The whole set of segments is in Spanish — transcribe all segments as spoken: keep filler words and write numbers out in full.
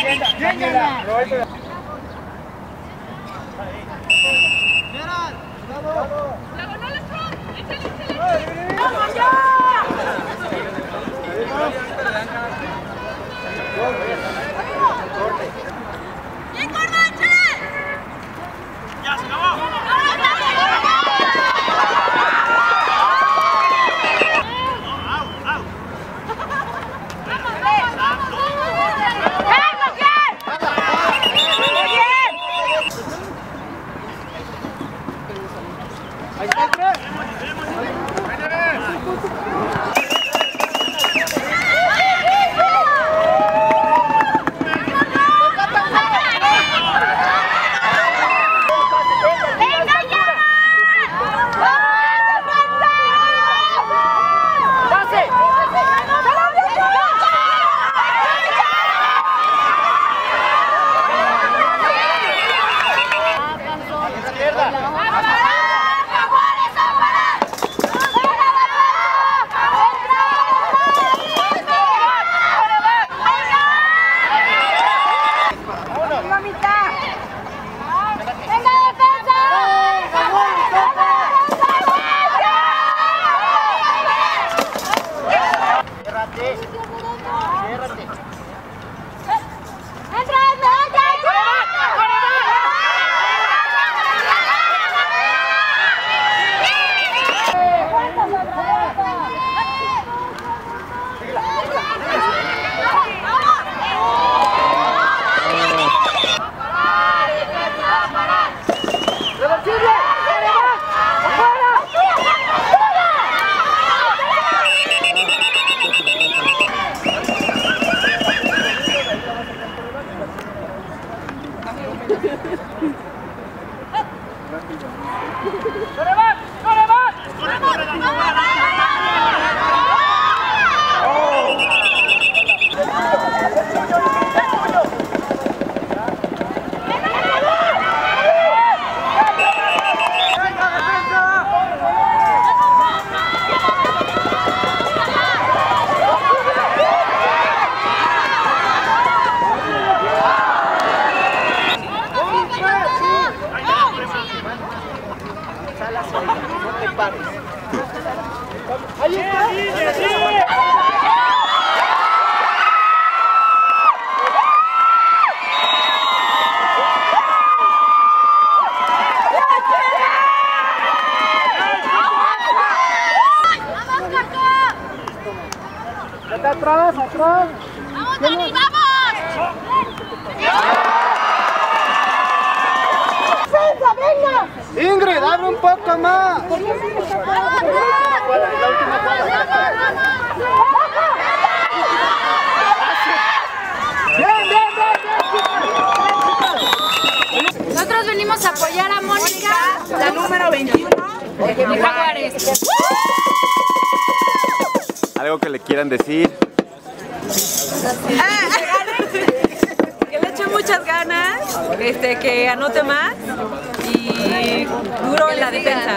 Atrás, atrás. ¡Vamos, Dani, vamos! ¡Venga, venga! Ingrid, abre un poco más. Nosotros venimos a apoyar a Mónica, la número veintiuno de Jaguares. ¿Algo que le quieran decir? Que le eche muchas ganas, este, que anote más y duro en la defensa.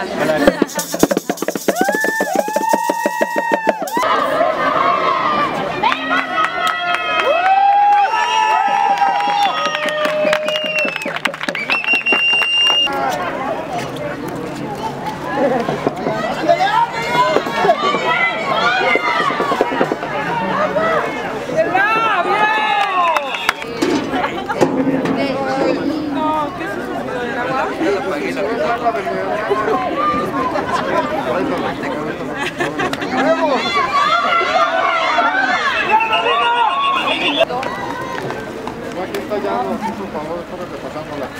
Aquí está ya, por favor, espero que pasamos la...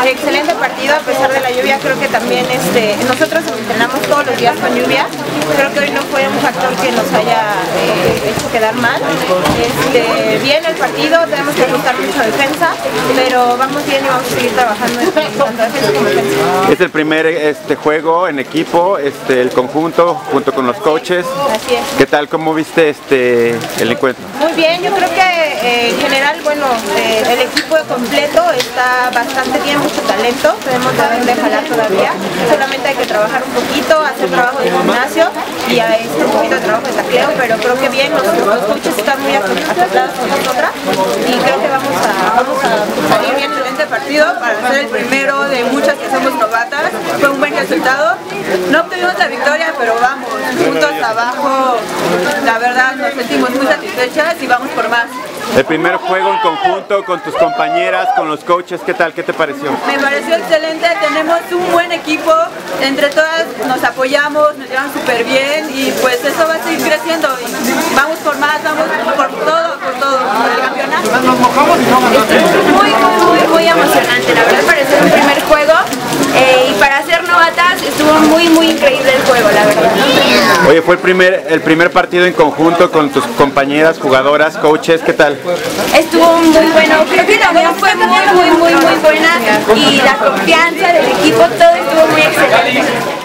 excelente partido a pesar de la lluvia. Creo que también este, nosotros entrenamos todos los días con lluvia. Creo que hoy no fue un factor que nos haya eh, hecho quedar mal. Este, bien el partido, tenemos que ajustar mucho defensa, pero vamos bien y vamos a seguir trabajando en tanto defensa como defensa. Es el primer este, juego en equipo, este, el conjunto, junto con los coaches. Así es. ¿Qué tal? ¿Cómo viste este, el encuentro? Muy bien, yo creo que eh, en general, bueno, eh, el equipo completo está bastante bien, mucho talento, tenemos de dónde jalar todavía, solamente hay que trabajar un poquito, hacer trabajo de gimnasio y a este un poquito de trabajo de tacleo, pero creo que bien, los, los coaches están muy acoplados con nosotras y creo que vamos a, vamos a salir bien. Excelente partido para ser el primero de muchas que somos novatas, fue un buen resultado, no obtuvimos la victoria, pero vamos, juntos abajo, la verdad nos sentimos muy satisfechas y vamos por más. El primer juego en conjunto con tus compañeras, con los coaches, ¿qué tal? ¿Qué te pareció? Me pareció excelente, tenemos un buen equipo, entre todas nos apoyamos, nos llevan súper bien y pues eso va a seguir creciendo y vamos por más, vamos por todo, por todo, por el campeonato. Estuvo muy, muy, muy, muy emocionante, la verdad, para ser un primer juego eh, y para ser novatas estuvo muy, muy increíble el juego, la verdad. Oye, fue el primer, el primer partido en conjunto con tus compañeras, jugadoras, coaches, ¿qué tal? Estuvo muy bueno, creo que la unión fue muy, muy, muy, muy buena y la confianza del equipo, todo estuvo muy excelente.